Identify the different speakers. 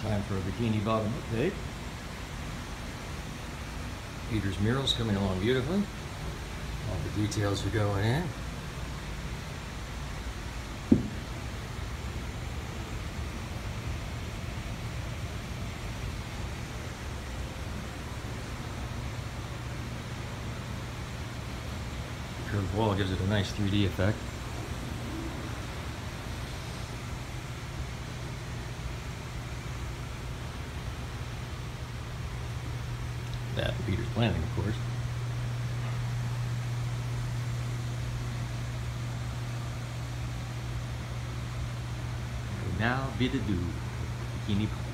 Speaker 1: Time for a Bikini Bottom update. Peter's mural's coming along beautifully. All the details are going in. The curved wall gives it a nice 3D effect. That Peter's planning, of course. Now bid adieu, Bikini Bottom.